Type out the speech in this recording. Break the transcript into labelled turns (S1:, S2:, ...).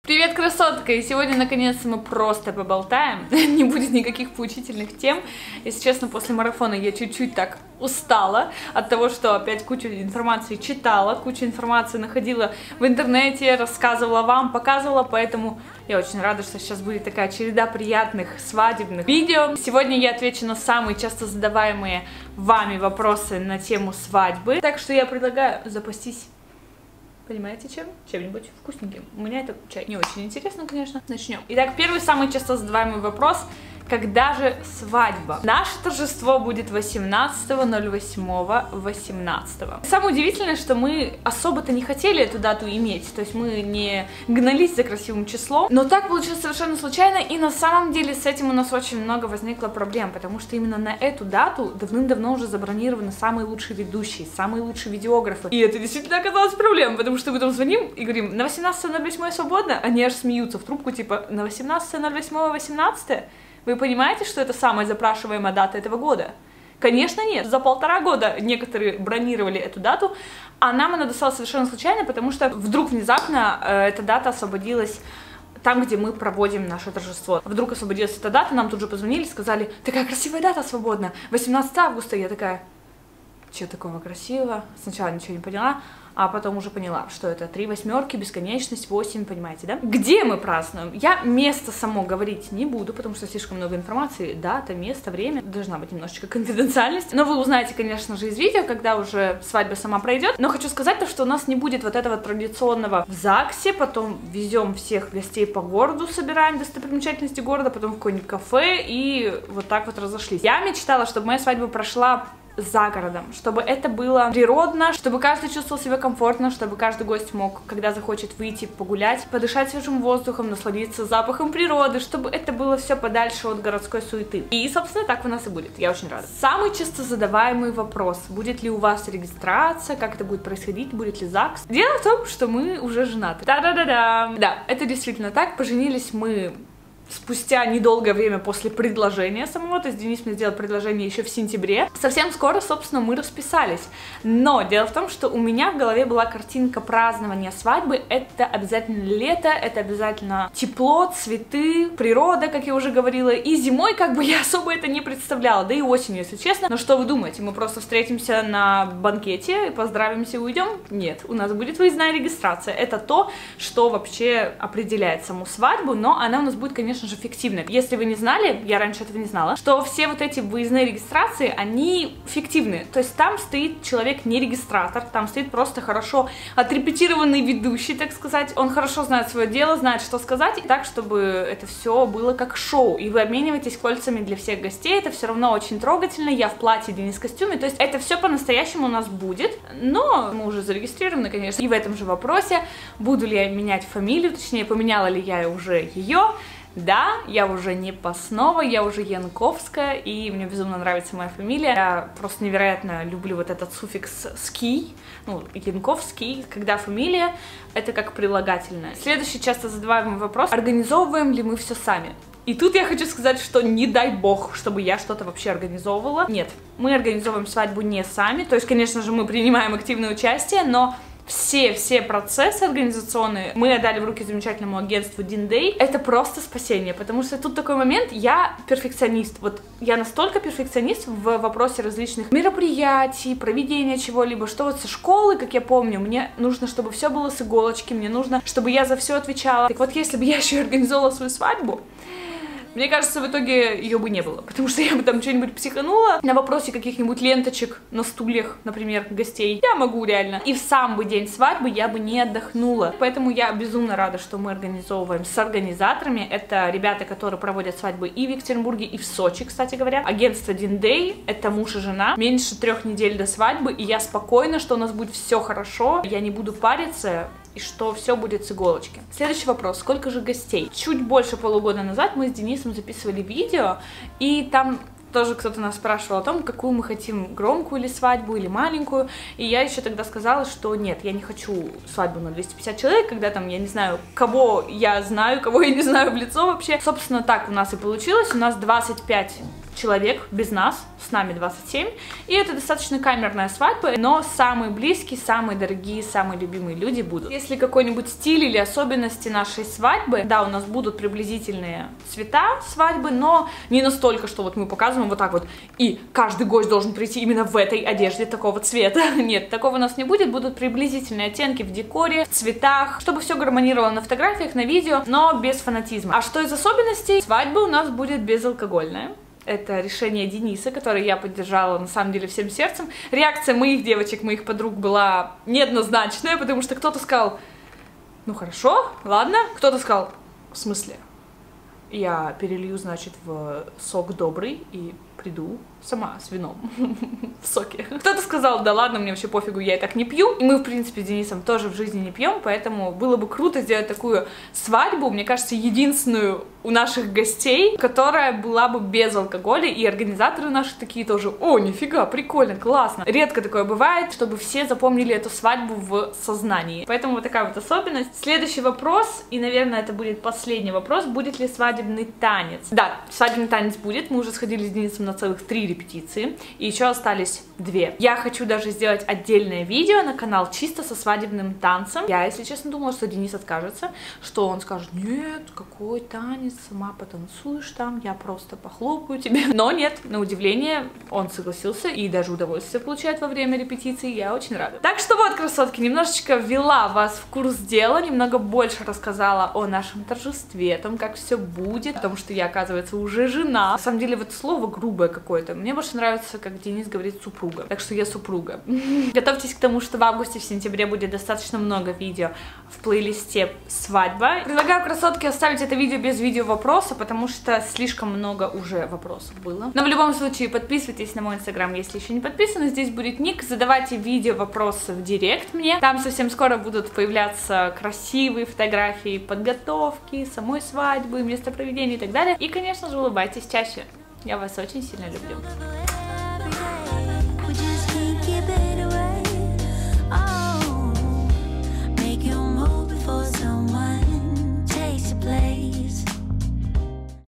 S1: Привет, красотка! И сегодня, наконец-то, мы просто поболтаем. Не будет никаких поучительных тем. Если честно, после марафона я чуть-чуть так устала от того, что опять кучу информации читала, кучу информации находила в интернете, рассказывала вам, показывала, поэтому я очень рада, что сейчас будет такая череда приятных свадебных видео. Сегодня я отвечу на самые часто задаваемые вами вопросы на тему свадьбы. Так что я предлагаю запастись, понимаете, чем? Чем-нибудь вкусненьким. У меня это чай не очень интересно, конечно. Начнем. Итак, первый самый часто задаваемый вопрос. Когда же свадьба? Наше торжество будет 18.08.18. Самое удивительное, что мы особо-то не хотели эту дату иметь, то есть мы не гнались за красивым числом, но так получилось совершенно случайно, и на самом деле с этим у нас очень много возникло проблем, потому что именно на эту дату давным-давно уже забронированы самые лучшие ведущие, самые лучшие видеографы, и это действительно оказалось проблемой, потому что мы там звоним и говорим: на 18.08 свободно, они аж смеются в трубку, типа, на 18.08.18? Вы понимаете, что это самая запрашиваемая дата этого года? Конечно, нет. За 1,5 года некоторые бронировали эту дату, а нам она досталась совершенно случайно, потому что вдруг внезапно эта дата освободилась там, где мы проводим наше торжество. Вдруг освободилась эта дата, нам тут же позвонили, сказали: такая красивая дата свободна, 18 августа. Я такая: чего такого красивого? Сначала ничего не поняла, а потом уже поняла, что это 3 восьмерки, бесконечность, 8, понимаете, да? Где мы празднуем? Я место само говорить не буду, потому что слишком много информации, дата, место, время, должна быть немножечко конфиденциальность. Но вы узнаете, конечно же, из видео, когда уже свадьба сама пройдет. Но хочу сказать то, что у нас не будет вот этого традиционного в ЗАГСе, потом везем всех гостей по городу, собираем достопримечательности города, потом в какое-нибудь кафе и вот так вот разошлись. Я мечтала, чтобы моя свадьба прошла за городом, чтобы это было природно, чтобы каждый чувствовал себя комфортно, чтобы каждый гость мог, когда захочет, выйти погулять, подышать свежим воздухом, насладиться запахом природы, чтобы это было все подальше от городской суеты. И, собственно, так у нас и будет. Я очень рада. Самый часто задаваемый вопрос: будет ли у вас регистрация, как это будет происходить, будет ли ЗАГС? Дело в том, что мы уже женаты. Да-да-да-да. Да, это действительно так. Поженились мы спустя недолгое время после предложения самого, то есть Денис мне сделал предложение еще в сентябре. Совсем скоро, собственно, мы расписались. Но дело в том, что у меня в голове была картинка празднования свадьбы. Это обязательно лето, это обязательно тепло, цветы, природа, как я уже говорила. И зимой как бы я особо это не представляла, да и осенью, если честно. Но что вы думаете, мы просто встретимся на банкете и поздравимся и уйдем? Нет, у нас будет выездная регистрация. Это то, что вообще определяет саму свадьбу, но она у нас будет, конечно же, фиктивная. Если вы не знали, я раньше этого не знала, что все вот эти выездные регистрации, они фиктивные. То есть там стоит человек не регистратор, там стоит просто хорошо отрепетированный ведущий, так сказать. Он хорошо знает свое дело, знает, что сказать, и так, чтобы это все было как шоу. И вы обмениваетесь кольцами для всех гостей. Это все равно очень трогательно. Я в платье, Денис в костюме. То есть это все по-настоящему у нас будет. Но мы уже зарегистрированы, конечно. И в этом же вопросе, буду ли я менять фамилию, точнее, поменяла ли я уже ее. Да, я уже не Паснова, я уже Янковская, и мне безумно нравится моя фамилия. Я просто невероятно люблю вот этот суффикс «ский», ну, Янковский, когда фамилия — это как прилагательное. Следующий часто задаваемый вопрос: организовываем ли мы все сами? И тут я хочу сказать, что не дай бог, чтобы я что-то вообще организовывала. Нет, мы организовываем свадьбу не сами, то есть, конечно же, мы принимаем активное участие, но все процессы организационные мы отдали в руки замечательному агентству Дин-Дэй. Это просто спасение, потому что тут такой момент: я перфекционист. Вот я настолько перфекционист в вопросе различных мероприятий, проведения чего-либо, что вот со школы, как я помню, мне нужно, чтобы все было с иголочки, мне нужно, чтобы я за все отвечала. Так вот, если бы я еще и организовала свою свадьбу, мне кажется, в итоге ее бы не было, потому что я бы там что-нибудь психанула на вопросе каких-нибудь ленточек на стульях, например, гостей. Я могу реально. И в сам бы день свадьбы я бы не отдохнула. Поэтому я безумно рада, что мы организовываем с организаторами. Это ребята, которые проводят свадьбы и в Екатеринбурге, и в Сочи, кстати говоря. Агентство Дин-Дэй, это муж и жена. Меньше 3 недель до свадьбы, и я спокойна, что у нас будет все хорошо. Я не буду париться, и что все будет с иголочки. Следующий вопрос: сколько же гостей? Чуть больше полугода назад мы с Денисом записывали видео, и там тоже кто-то нас спрашивал о том, какую мы хотим, громкую или свадьбу, или маленькую, и я еще тогда сказала, что нет, я не хочу свадьбу на 250 человек, когда там, я не знаю, кого я знаю, кого я не знаю в лицо вообще. Собственно, так у нас и получилось, у нас 25 человек без нас, с нами 27, и это достаточно камерная свадьба, но самые близкие, самые дорогие, самые любимые люди будут. Если какой-нибудь стиль или особенности нашей свадьбы, да, у нас будут приблизительные цвета свадьбы, но не настолько, что вот мы показываем вот так вот, и каждый гость должен прийти именно в этой одежде такого цвета. Нет, такого у нас не будет, будут приблизительные оттенки в декоре, в цветах, чтобы все гармонировало на фотографиях, на видео, но без фанатизма. А что из особенностей? Свадьба у нас будет безалкогольная. Это решение Дениса, которое я поддержала, на самом деле, всем сердцем. Реакция моих девочек, моих подруг была неоднозначная, потому что кто-то сказал, ну хорошо, ладно. Кто-то сказал, в смысле? Я перелью, значит, в сок добрый и приду сама с вином в соке. Кто-то сказал, да ладно, мне вообще пофигу, я и так не пью. И мы, в принципе, с Денисом тоже в жизни не пьем, поэтому было бы круто сделать такую свадьбу, мне кажется, единственную у наших гостей, которая была бы без алкоголя, и организаторы наши такие тоже, о, нифига, прикольно, классно. Редко такое бывает, чтобы все запомнили эту свадьбу в сознании. Поэтому вот такая вот особенность. Следующий вопрос, и, наверное, это будет последний вопрос, будет ли свадебный танец? Да, свадебный танец будет, мы уже сходили с Денисом на целых 3 репетиции, и еще остались 2. Я хочу даже сделать отдельное видео на канал чисто со свадебным танцем. Я, если честно, думала, что Денис откажется, что он скажет, нет, какой танец, сама потанцуешь там, я просто похлопаю тебе. Но нет, на удивление, он согласился и даже удовольствие получает во время репетиции, я очень рада. Так что вот, красотки, немножечко ввела вас в курс дела, немного больше рассказала о нашем торжестве, о том, как все будет, потому что я, оказывается, уже жена. На самом деле, вот слово грубое какое-то. Мне больше нравится, как Денис говорит, супруга. Так что я супруга. Готовьтесь к тому, что в августе, в сентябре будет достаточно много видео в плейлисте «Свадьба». Предлагаю, красотки, оставить это видео без видео-вопроса, потому что слишком много уже вопросов было. Но в любом случае, подписывайтесь на мой инстаграм, если еще не подписаны. Здесь будет ник. Задавайте видео-вопросы в директ мне. Там совсем скоро будут появляться красивые фотографии подготовки, самой свадьбы, места проведения и так далее. И, конечно же, улыбайтесь чаще. Я вас очень сильно люблю.